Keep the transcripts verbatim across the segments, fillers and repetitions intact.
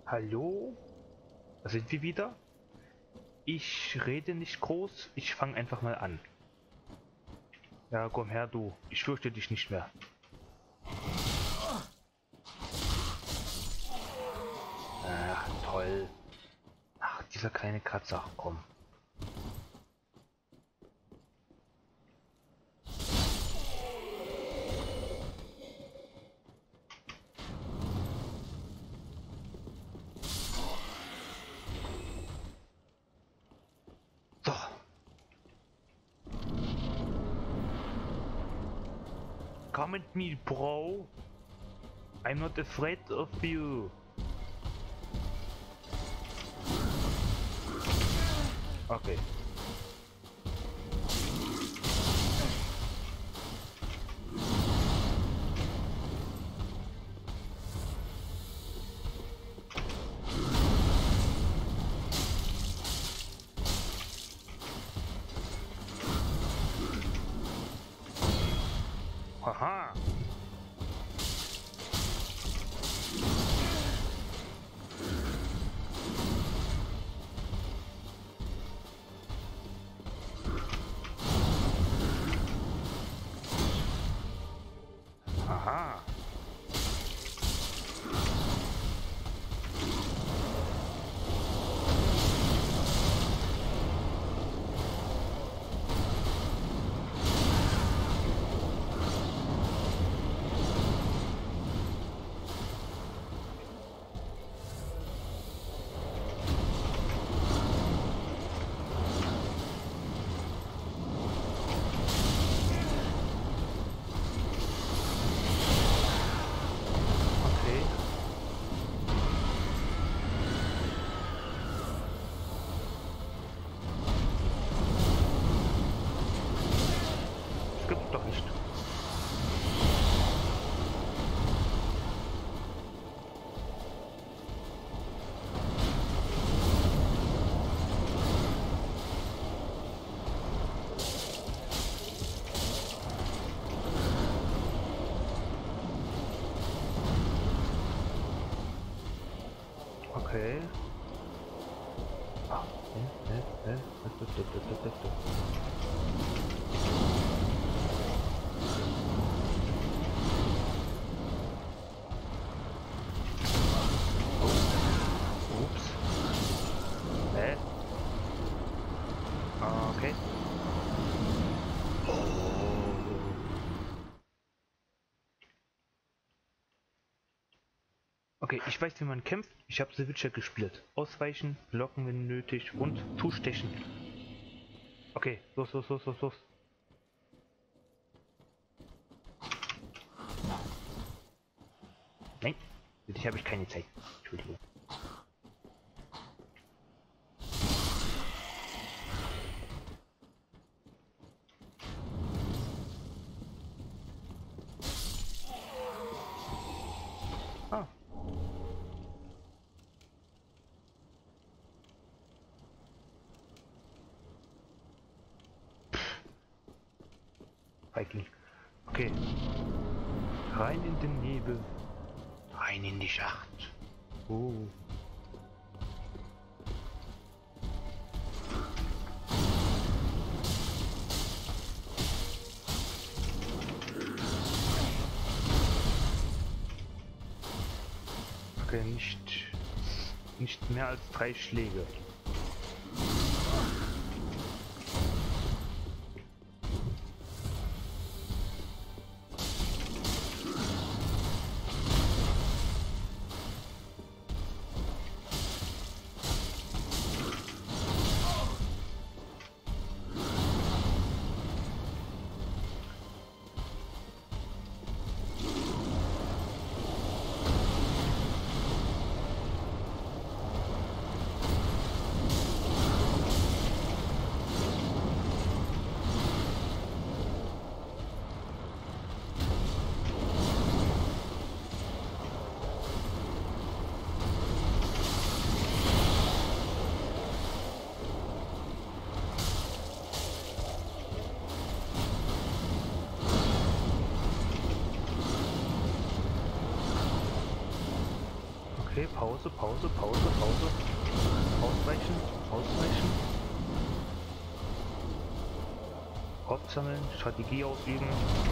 Hallo? Da sind wir wieder. Ich rede nicht groß, ich fange einfach mal an. Ja, komm her, du. Ich fürchte dich nicht mehr. Ach, toll. Ach, dieser kleine Kratzer. Ach, komm. So. Come at me, bro. I'm not afraid of you. Okay. Haha. Aha. Okay. Das gibt's doch nicht. Okay. Ah, hä, hä, hä? Du, du, du, du, du, du. Ups. Hä? Ah, okay. Okay, ich weiß, wie man kämpft. Ich habe The Witcher gespielt. Ausweichen, blocken, wenn nötig und zustechen. Okay, los, los, los, los, los. Nein, für dich habe ich keine Zeit. Entschuldigung. Ah. Feigling. Okay. Rein in den Nebel. Rein in die Schacht. Oh. Okay, nicht, nicht mehr als drei Schläge. Okay, Pause, Pause, Pause, Pause. Ausweichen, ausweichen. Kopf sammeln, Strategie ausüben.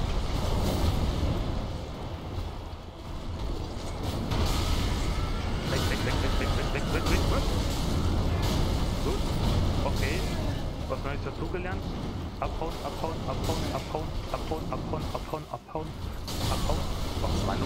Weg, weg, weg, weg, weg, weg, weg, weg, weg, weg. Gut, okay. Was Neues dazugelernt. Abhauen, abhauen, abhauen, abhauen, abhauen, abhauen, abhauen, abhauen, abhauen. Oh, Manu.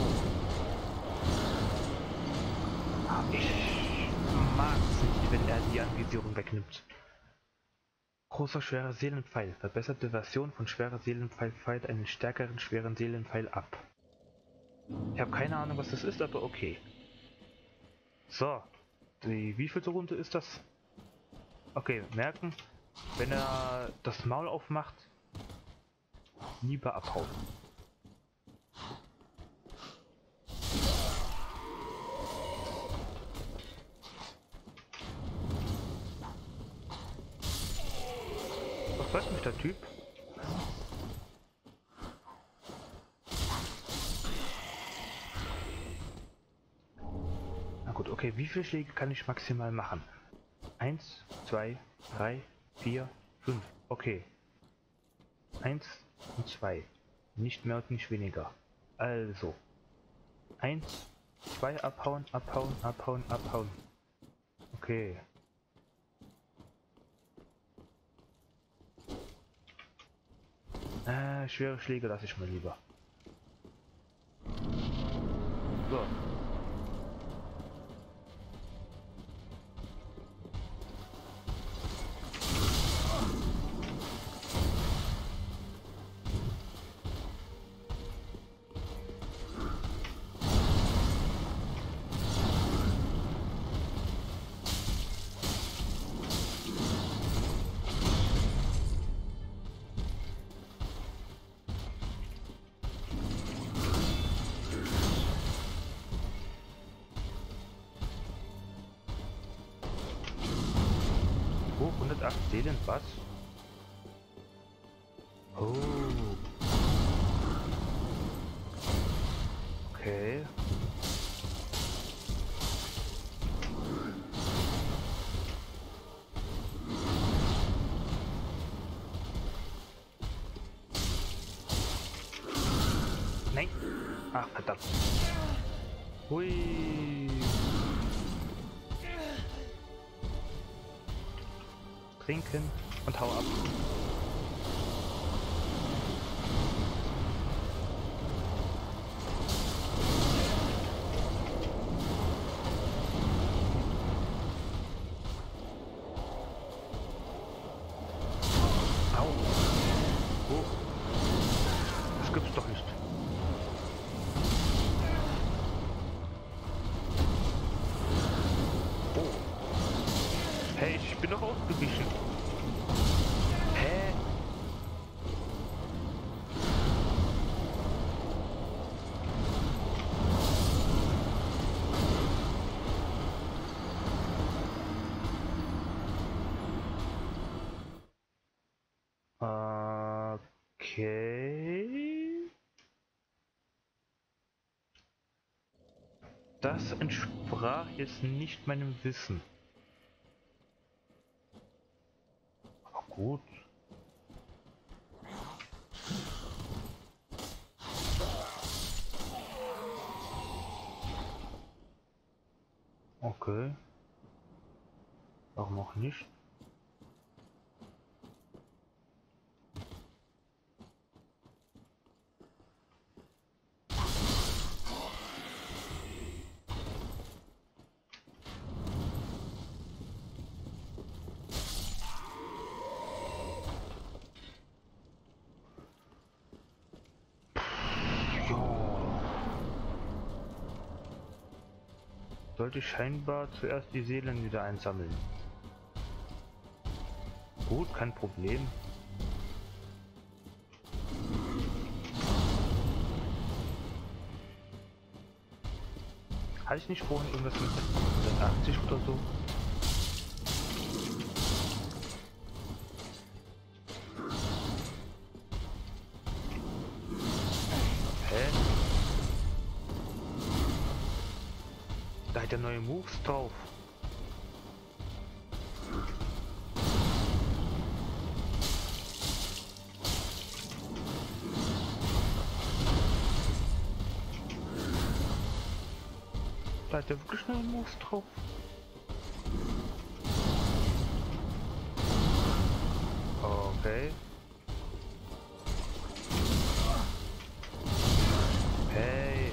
Ich mag es nicht, wenn er die Anvisierung wegnimmt. Großer schwerer Seelenpfeil. Verbesserte Version von schwerer Seelenpfeil feuert einen stärkeren schweren Seelenpfeil ab. Ich habe keine Ahnung, was das ist, aber okay. So, die wievielte Runde ist das? Okay, merken, wenn er das Maul aufmacht, lieber abhauen. Was weiß mich der Typ? Na gut, okay, wie viele Schläge kann ich maximal machen? Eins, zwei, drei, vier, fünf. Okay. Eins und zwei. Nicht mehr und nicht weniger. Also. Eins, zwei, abhauen, abhauen, abhauen, abhauen. Okay. Äh, schwere Schläge lasse ich mal lieber. So. hundertacht Seelen, was? Oh. Okay. Nein. Ach, verdammt. Hui. Trinken und hau ab. Au. Oh. Das gibt's doch nicht. Oh. Hey, ich bin doch ausgewichen. Hä? Okay. Das entsprach jetzt nicht meinem Wissen. Aber gut. Okay. Warum auch nicht? Sollte ich scheinbar zuerst die Seelen wieder einsammeln. Gut, kein Problem. Hatte ich nicht vorhin irgendwas mit hundertachtzig oder so? Hä? Da hat ja neue Moves drauf. Da hat er wirklich neue Moves drauf. Okay. Hey.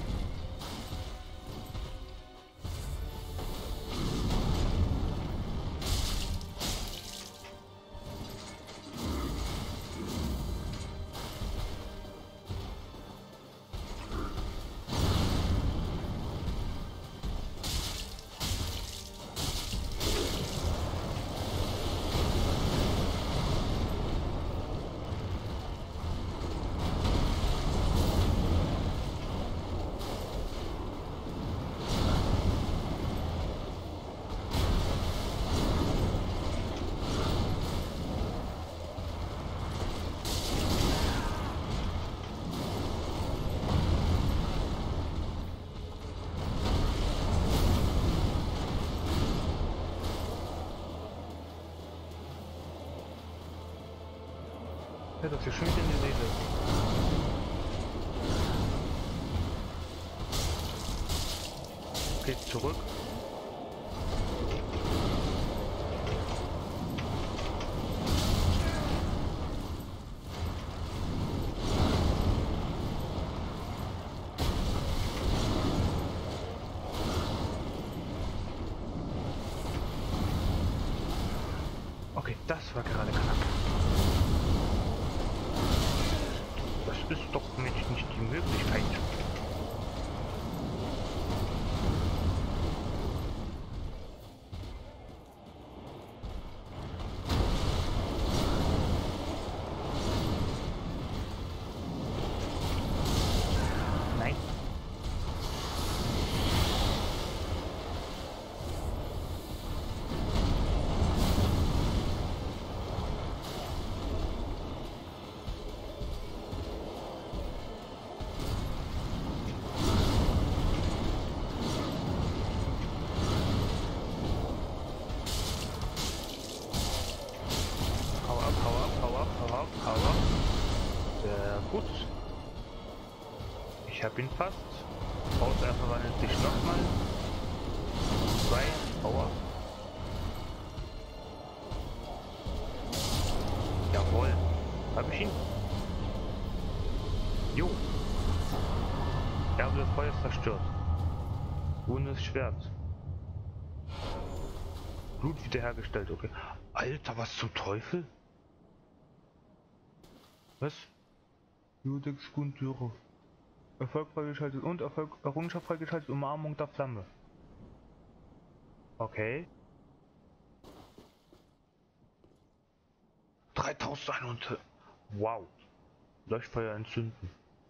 Ja, das ist schon wieder in die Seele. Geht zurück. Okay, das war gerade knapp. Das ist doch nicht, nicht die Möglichkeit. Nein. Hau ab, hau ab, hau ab, hau ab, hau ab. Sehr gut. Ich hab ihn fast. Haus er verwandelt sich nochmal. Zwei, hau ab. Jawohl. Hab ich ihn? Jo. Erbe des Feuers zerstört. Rundes Schwert. Blut wiederhergestellt, okay. Alter, was zum Teufel? Was? Judex Grundtüre. Erfolg freigeschaltet und Erfolg, Errungenschaft freigeschaltet, Umarmung der Flamme. Okay. dreitausend. Wow. Leuchtfeuer entzünden.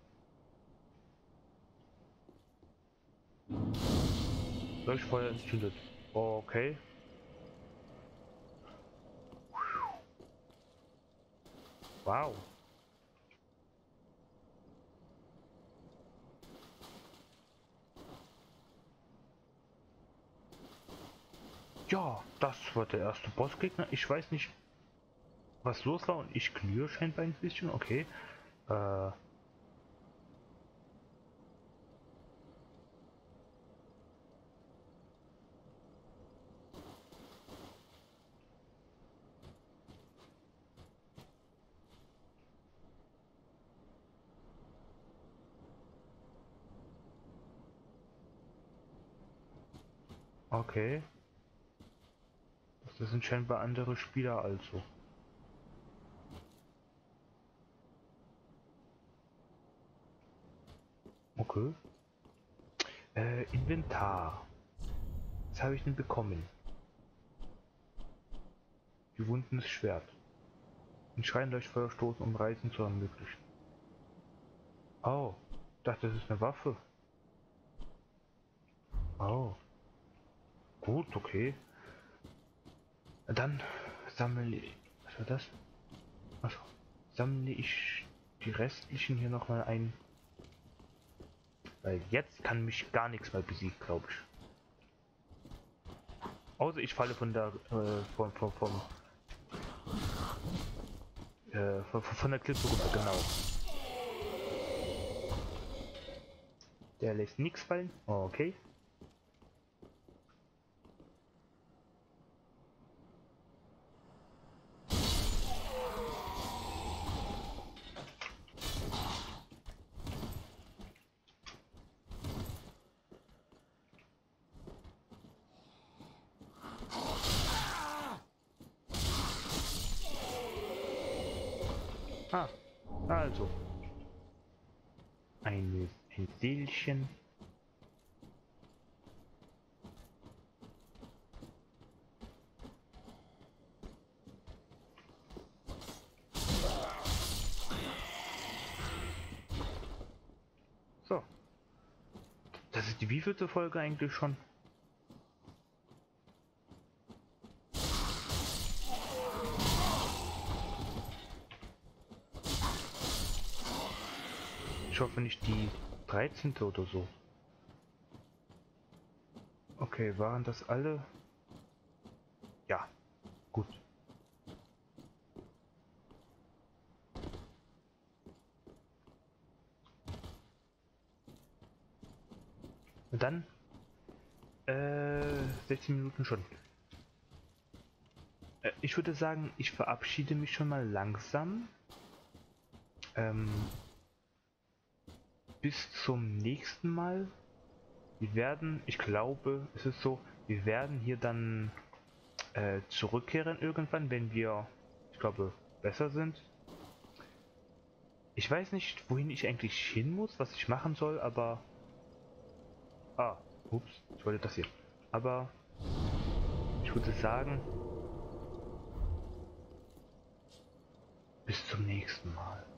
Leuchtfeuer entzündet. Okay. Wow. Ja, das war der erste Bossgegner. Ich weiß nicht, was los war und ich glühe scheinbar ein bisschen. Okay. Äh. Okay. Das sind scheinbar andere Spieler also. Okay. Äh, Inventar. Was habe ich denn bekommen? Gewundenes Schwert. Ein Schrein durch Feuer stoßen, um Reisen zu ermöglichen. Oh, ich dachte, das ist eine Waffe. Oh. Gut, okay. Dann sammle ich... Was war das? Also, sammle ich die restlichen hier nochmal ein. Weil jetzt kann mich gar nichts mehr besiegen, glaube ich. Außer ich falle von der äh, vom, vom, vom äh, von, von der Klippe runter, genau. Der lässt nichts fallen. Okay. Ah, also. Ein, ein Seelchen. So. Das ist die wievielte Folge eigentlich schon? Ich hoffe nicht die dreizehnte oder so. Okay, waren das alle? Ja, gut. Und dann äh, sechzehn Minuten schon. Äh, ich würde sagen, ich verabschiede mich schon mal langsam. Ähm, bis zum nächsten Mal. Wir werden, ich glaube, es ist so, wir werden hier dann äh, zurückkehren irgendwann, wenn wir, ich glaube, besser sind. Ich weiß nicht, wohin ich eigentlich hin muss, was ich machen soll, aber... Ah, ups, ich wollte das hier. Aber ich würde sagen, bis zum nächsten Mal.